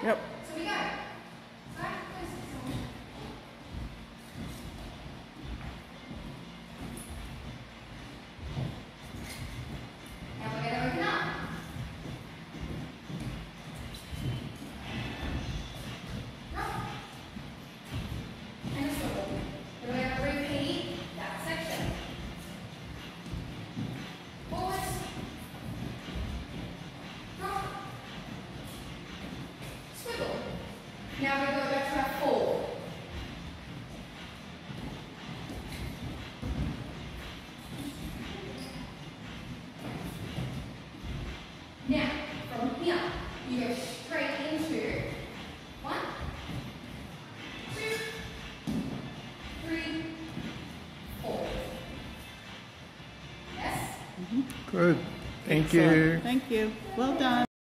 Yep. So we go. And we're going to open up. Up. And a swivel. Then we're going to repeat that section. Forwards. Drop. Swivel. Now we go back to our four. Now, from here, you go straight into 1, 2, 3, 4. Yes? Mm-hmm. Good. Thank Excellent. you. Thank you. Well done.